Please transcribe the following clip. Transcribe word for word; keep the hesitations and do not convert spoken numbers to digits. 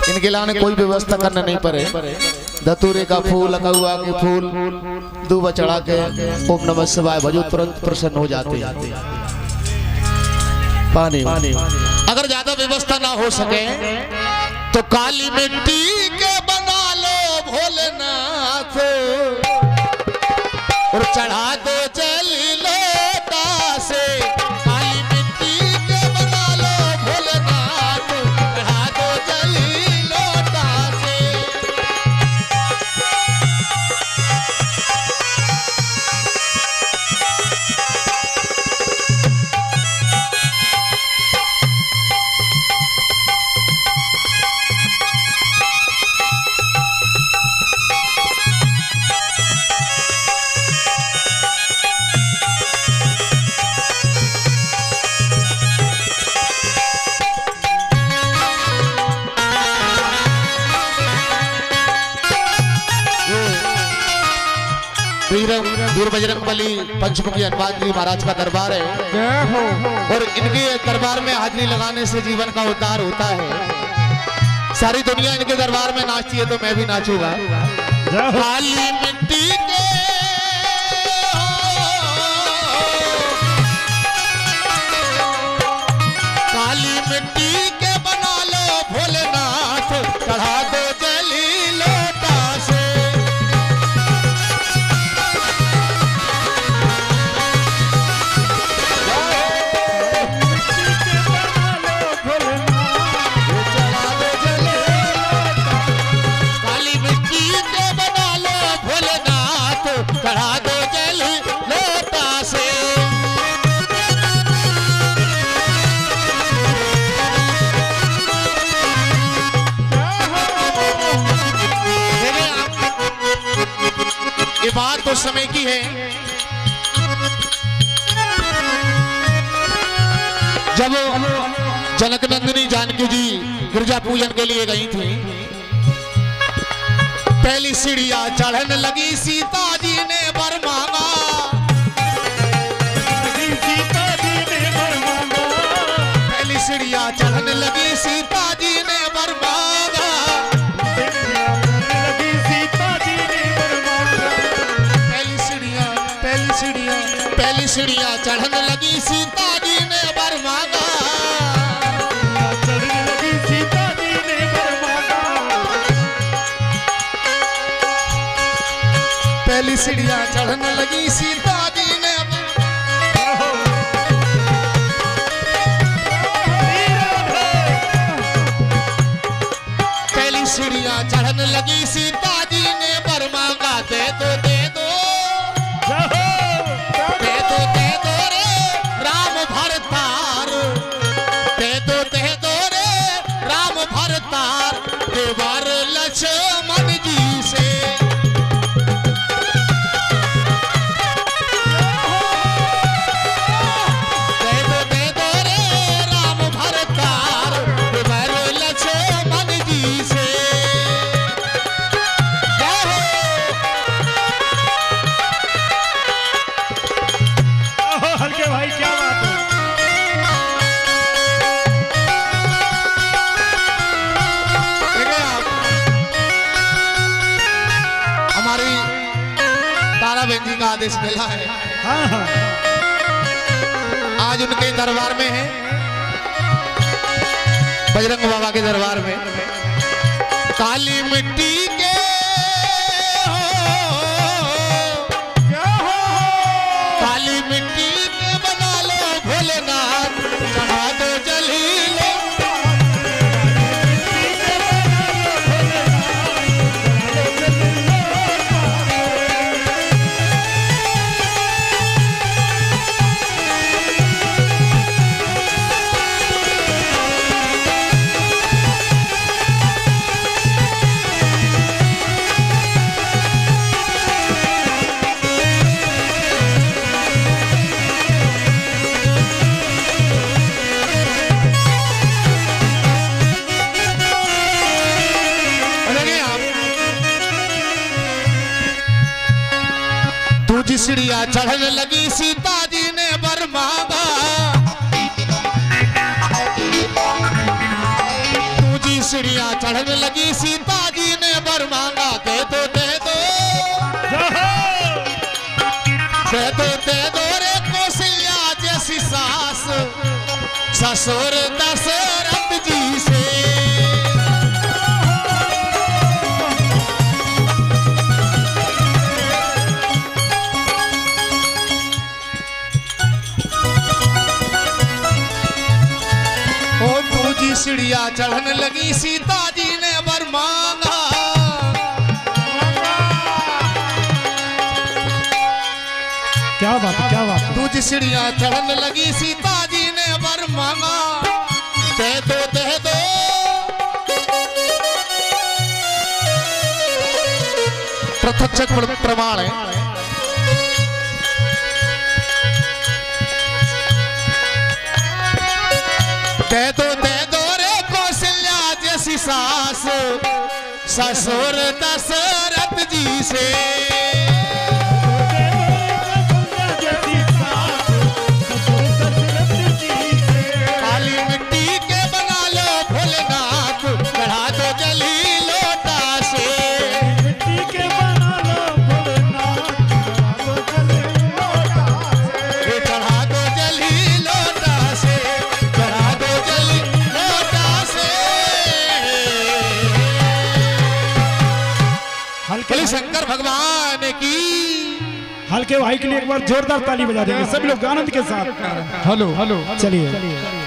इनके लाने कोई व्यवस्था करना नहीं पड़े। धतूरे का फूल, अकहुआ के फूल दूबा चढ़ा के ओम नमः शिवाय भजो, तुरंत प्रसन्न हो जाते। पानी अगर ज्यादा व्यवस्था ना हो सके तो काली मिट्टी के बना लो भोलेनाथ और चढ़ा दो जल लोटा से। काली मिट्टी के बना लो भोलेनाथ, चढ़ा दो जल लोटा से। वीर बजरंगबली पंचमुखी हनुमान जी महाराज का दरबार है और इनके दरबार में हाजिरी लगाने से जीवन का उद्धार होता है। सारी दुनिया इनके दरबार में नाचती है तो मैं भी नाचूंगा। काली मिट्टी के काली मिट्टी के बना लो भोलेनाथ, चढ़ा दो जली लोटा से। चढ़ा दो जल लोटा से। ये बात तो समय की है जब जनक नंदिनी जानकी जी गिरजा पूजन के लिए गई थी। पहली सीढ़ियां चढ़न लगी सीता जी ने वर मांगा। सीता जी ने वर मांगा। पहली सीढ़ियां चढ़न लगी सीता जी ने वर मांगा। लगी सीता जी ने वर मांगा। पहली सीढ़ियां पहली सीढ़ियां पहली सीढ़ियां चढ़न लगी सीता जी ने वर मांगा। चढ़न लगी सीता जी ने वर मांगा। पहली सीढ़ियां चढ़ने लगी सीता जी ने। पहली सीढ़ियां चढ़ने लगी सीता जी ने वर मांगा। दे दो दे दो दे दो दे दो रे राम भरतार। दे दो दे दो रे राम भरतार देवर लक्ष्मण जी से। जी का आदेश मिला है। हाँ हाँ। आज उनके दरबार में है, बजरंग बाबा के दरबार में। काली मिट्टी के हो, काली मिट्टी के बना लो भोलेनाथ, चढ़ा दो जली लो। सीढ़ियां चढ़ने लगी सीता जी ने वर मांगा। तुझी सीढ़ी सीढ़ियां चढ़ने लगी सीता जी ने वर मांगा दे दो दे दो दे दो दे दो रे कौशल्या जैसी सास ससुर दशरथ जी से। सीढ़ियां चढ़ने लगी सीता जी ने वर मांगा क्या बात है क्या बात है। दूजी सीढ़ियां चढ़ने लगी सीता जी ने वर मांगा दे दो दे दो प्रत्यक्ष प्रमाण है। दे दो दे दो सास ससुर दशरथ जी से। काली मिट्टी के बना लो भोलेनाथ चढ़ा दो जली लोटा से। मिट्टी के बना लो भोलेनाथ चढ़ा दो जली लोटा से चढ़ा दो जली लोटा से। हल्के शंकर भगवान की हल्के भाई के लिए एक बार जोरदार ताली बजा देंगे सभी लोग आनंद के साथ। हेलो हेलो चलिए।